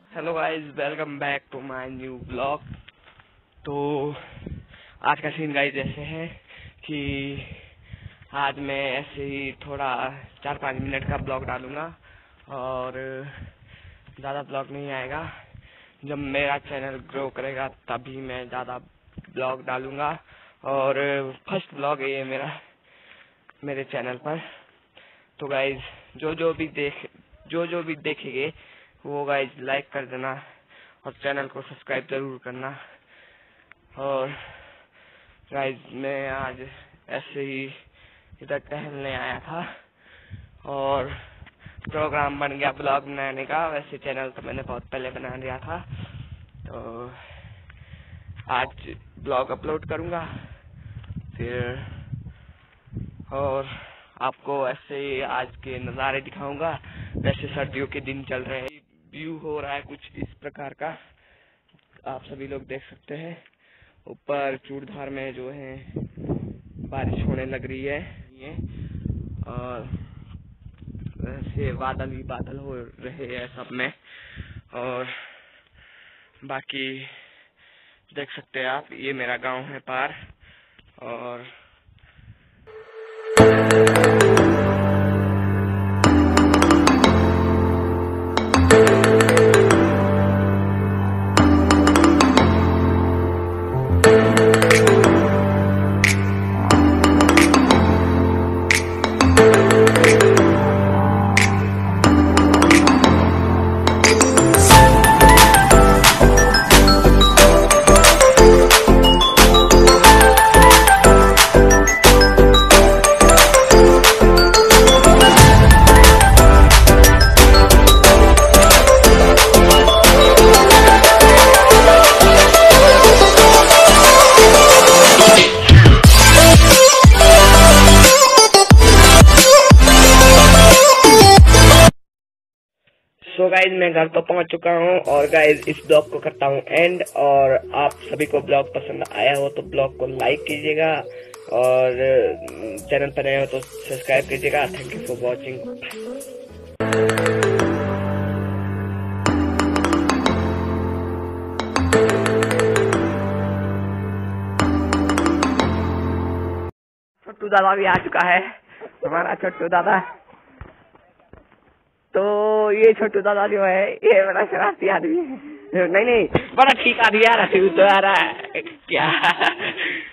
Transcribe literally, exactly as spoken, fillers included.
Hello guys, welcome back to my new blog. तो आज का सीन गाइस ऐसे है कि आज मैं ऐसे ही थोड़ा चार पाँच मिनट का ब्लॉग डालूंगा और ज़्यादा ब्लॉग नहीं आएगा। जब मेरा चैनल ग्रो करेगा तभी मैं ज़्यादा ब्लॉग डालूंगा और फर्स्ट ब्लॉग है ये मेरा मेरे चैनल पर। तो गाइस जो जो भी देख जो जो भी देखेंगे वो गाइस लाइक कर देना और चैनल को सब्सक्राइब जरूर करना। और गाइस मैं आज ऐसे ही इधर टहलने आया था और प्रोग्राम बन गया ब्लॉग बनाने का। वैसे चैनल तो मैंने बहुत पहले बना लिया था, तो आज ब्लॉग अपलोड करूंगा फिर और आपको ऐसे ही आज के नज़ारे दिखाऊंगा। वैसे सर्दियों के दिन चल रहे हैं, व्यू हो रहा है कुछ इस प्रकार का, आप सभी लोग देख सकते हैं। ऊपर चूड़धार में जो है बारिश होने लग रही है ये, और वैसे बादल ही बादल हो रहे हैं सब में। और बाकी देख सकते हैं आप, ये मेरा गांव है पार। और तो गाइज मैं घर तो पहुंच चुका हूं और गाइज इस ब्लॉग को करता हूं एंड। और आप सभी को ब्लॉग पसंद आया हो तो ब्लॉग को लाइक कीजिएगा और चैनल पर नए हो तो सब्सक्राइब कीजिएगा। Thank you for watching. Chhotu दादा भी आ चुका है, हमारा छोटू दादा। तो ये छोटू दादा जो है ये बड़ा शरारती आदमी है। नहीं नहीं बड़ा ठीक आदमी यार, तो यार क्या